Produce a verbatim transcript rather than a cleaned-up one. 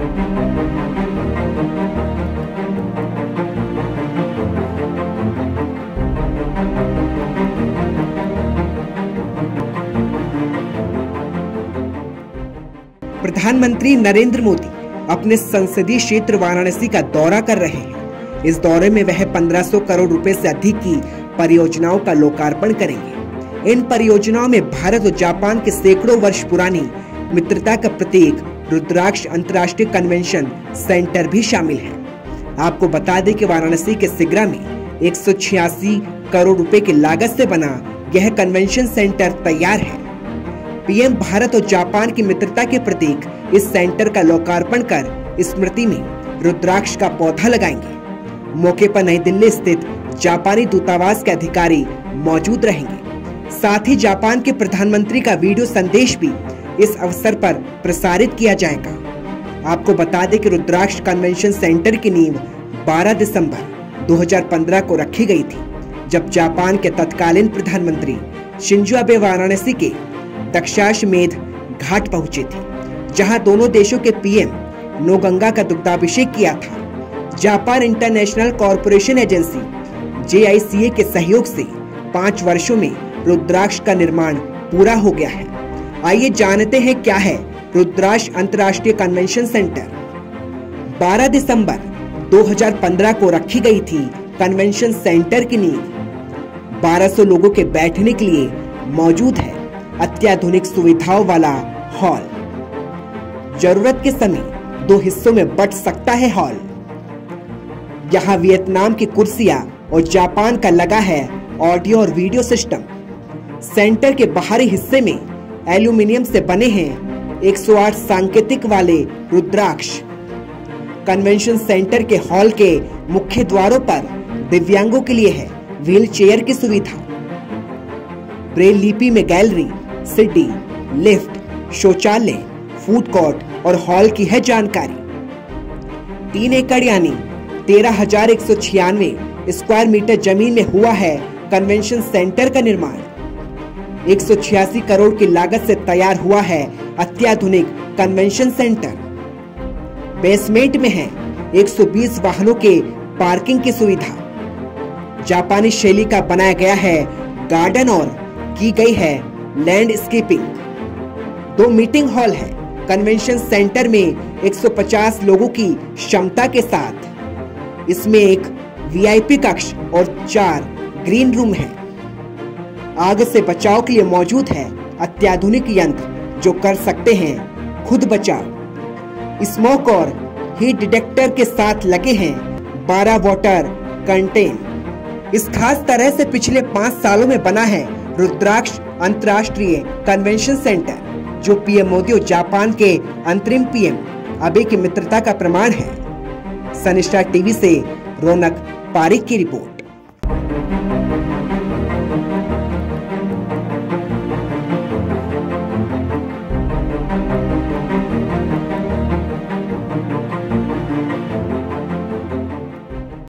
प्रधानमंत्री नरेंद्र मोदी अपने संसदीय क्षेत्र वाराणसी का दौरा कर रहे हैं। इस दौरे में वह पंद्रह सौ करोड़ रुपए से अधिक की परियोजनाओं का लोकार्पण करेंगे। इन परियोजनाओं में भारत और जापान के सैकड़ों वर्ष पुरानी मित्रता का प्रतीक रुद्राक्ष अंतर्राष्ट्रीय कन्वेंशन सेंटर भी शामिल है। आपको बता दें कि वाराणसी के सिगरा में एक सौ छियासी करोड़ रुपए की लागत से बना यह कन्वेंशन सेंटर तैयार है। पीएम भारत और जापान की मित्रता के प्रतीक इस सेंटर का लोकार्पण कर स्मृति में रुद्राक्ष का पौधा लगाएंगे। मौके पर नई दिल्ली स्थित जापानी दूतावास के अधिकारी मौजूद रहेंगे। साथ ही जापान के प्रधानमंत्री का वीडियो संदेश भी इस अवसर पर प्रसारित किया जाएगा। आपको बता दें कि रुद्राक्ष कन्वेंशन सेंटर की नींव बारह दिसंबर दो हज़ार पंद्रह को रखी गई थी, जब जापान के तत्कालीन प्रधानमंत्री शिंजो आबे वाराणसी के दक्षाश्वमेध घाट पहुंचे थे, जहां दोनों देशों के पीएम नौगंगा का दुग्धाभिषेक किया था। Japan international corporation agency J I C A के सहयोग से पाँच वर्षों में रुद्राक्ष का निर्माण पूरा हो गया है। आइए जानते हैं क्या है रुद्राक्ष अंतर्राष्ट्रीय कन्वेंशन सेंटर। बारह दिसंबर दो हज़ार पंद्रह को रखी गई थी कन्वेंशन सेंटर की नींव। बारह सौ लोगों के बैठने के लिए मौजूद है अत्याधुनिक सुविधाओं वाला हॉल। जरूरत के समय दो हिस्सों में बंट सकता है हॉल। यहाँ वियतनाम की कुर्सियां और जापान का लगा है ऑडियो और वीडियो सिस्टम। सेंटर के बाहरी हिस्से में एल्यूमिनियम से बने हैं एक सौ आठ सांकेतिक वाले रुद्राक्ष। कन्वेंशन सेंटर के हॉल के मुख्य द्वारों पर दिव्यांगों के लिए है व्हील चेयर की सुविधा। ब्रेल लिपि में गैलरी, सीढ़ी, लिफ्ट, शौचालय, फूड कोर्ट और हॉल की है जानकारी। तीन एकड़ यानी तेरह हजार एक सौ छियानवे स्क्वायर मीटर जमीन में हुआ है कन्वेंशन सेंटर का निर्माण। एक सौ छियासी करोड़ की लागत से तैयार हुआ है अत्याधुनिक कन्वेंशन सेंटर। बेसमेंट में है एक सौ बीस वाहनों के पार्किंग की सुविधा। जापानी शैली का बनाया गया है गार्डन और की गई है लैंडस्केपिंग। दो मीटिंग हॉल है कन्वेंशन सेंटर में एक सौ पचास लोगों की क्षमता के साथ। इसमें एक वी आई पी कक्ष और चार ग्रीन रूम है। आग से बचाव के लिए मौजूद है अत्याधुनिक यंत्र जो कर सकते हैं खुद बचाव। स्मोक और हीट डिटेक्टर के साथ लगे हैं बारह वाटर कंटेन। इस खास तरह से पिछले पाँच सालों में बना है रुद्राक्ष अंतर्राष्ट्रीय कन्वेंशन सेंटर, जो पीएम मोदी और जापान के अंतरिम पीएम आबे की मित्रता का प्रमाण है। सनिष्ठा टीवी से रौनक पारिक की रिपोर्ट।